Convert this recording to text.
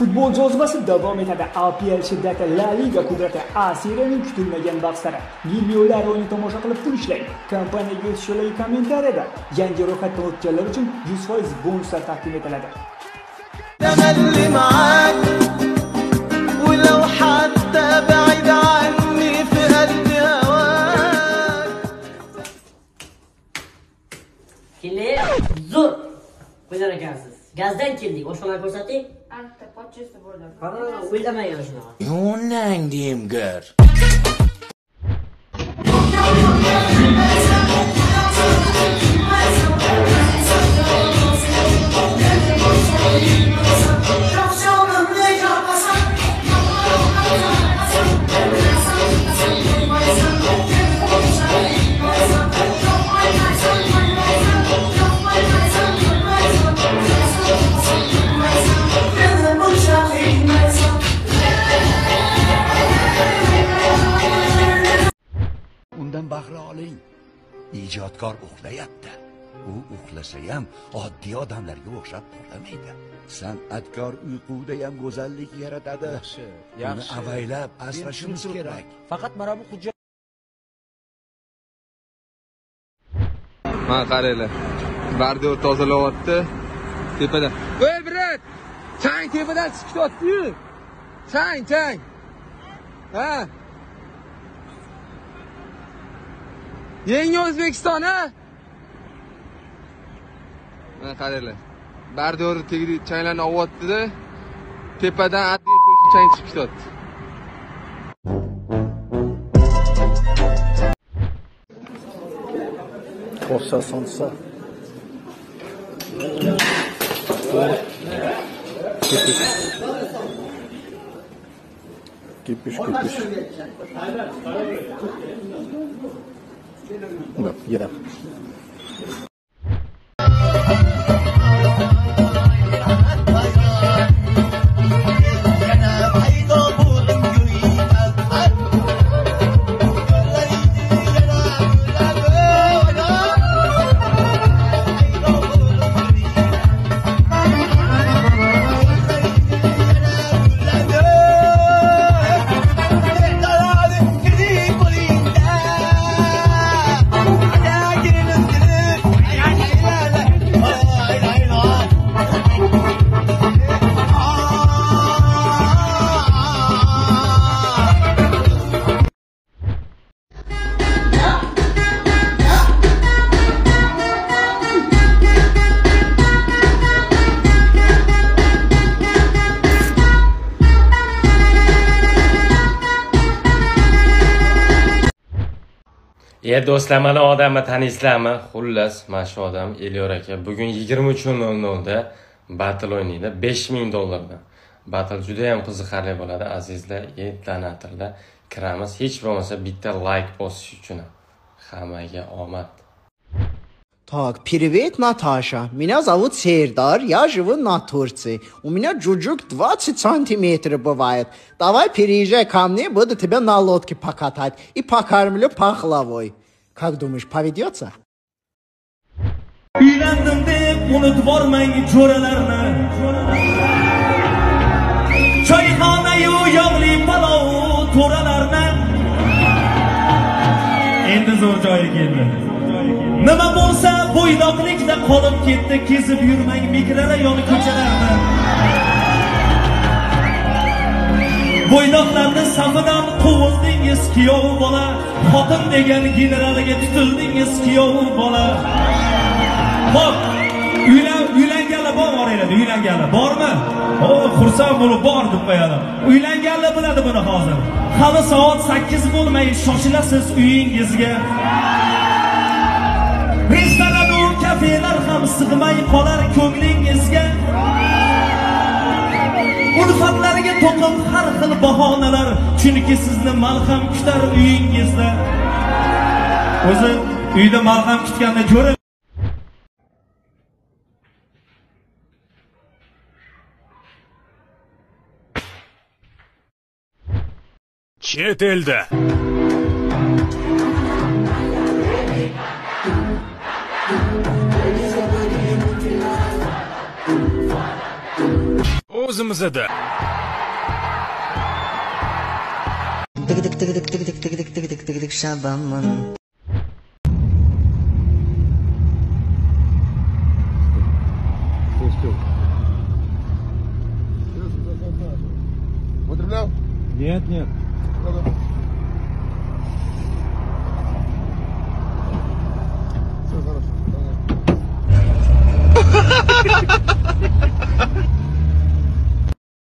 Futbol jozibasi davom etadi. APL shiddati, La Liga qudrati, A Seriyaning kutilmagan bahslari. Millionlar o'yin tomosha qilib pul ishlang. Kompaniyaga yozishdagi kommentariyada yangi ro'yxatdan o'tganlar uchun 100% bonuslar taqdim etiladi. Zo'r qo'yar ekansiz. Gazdan keldik. Oshxona ko'rsating. Albatta, pochchasi bo'ladi. Qara, o'ylamagan shunaqa. Yo'nang demgar. Undan bahra oling. Ijodkor uxlayapti. U uxlasa ham oddiy odamlarga o'xshab uxlamaydi. San'atkor uyquda ham go'zallik yaratadi. Uni avaylab asrashimiz kerak. Faqat mana bu hujjat. Mana qaranglar. Bardor tozalayapti. Tepada. Voy brat! Chang tepadan chiqyapti-yu. Chang. Ha? Yangi O'zbekiston ha? Mana qaranglar. Bardor tegri changlarni olyapti-da, tepadan atli qo'shib chang chiqib ketyapti. Cosa sonsa. Kipiş. Bak, yine. Do'stlar, mana odamni taniysizlarmi? Xullas, mana shu odam Elyor aka bugun 23:00 da battle o'ynaydi, $5000 dan. Battle juda ham qiziqarli bo'ladi, azizlar. Donatorlar kiramiz. Hech bo'lmasa bitta like bosish uchun. Hammaga omad. Так, привет, Наташа. Меня зовут Сердар, я живу на Турции. У меня джуджук 20 сантиметров бывает. Давай переезжай ко мне, буду тебя на лодке покатать и покормлю пахлавой. Как думаешь, поведется? Uylandim deb unutib bormang jo'ralarni. Choyxona-yu yog'li palov to'ralarni. Endi zo'r joyi keldi. Nima bo'lsa bo'ydoqlikda qolib ketdi, kezib yurmang mikrarayon ko'chalarni. Bo'ydoqlarning safidan qo'vildingiz kuyov bola, xotin degan generaliga tutildingiz kuyov bola. Xo'p, uylanganlar boringlar, uylanganlar bormi? Xursand bo'lib bor deb qo'yadi. Uylanganlar biladi buni hozir. Hali soat 8 bo'lmay shoshilasiz uyingizga. Restoran va kafelar ham sig'may qolar ko'nglingizga. Ulfatlarga to'qib har xil bahonalar, chunki sizni malham kutar uyingizda. O'zi uyda malham kutganda jo'ra. Chet elda o'zimizda Şabanman. Употреблял? Нет, нет. Все хорошо.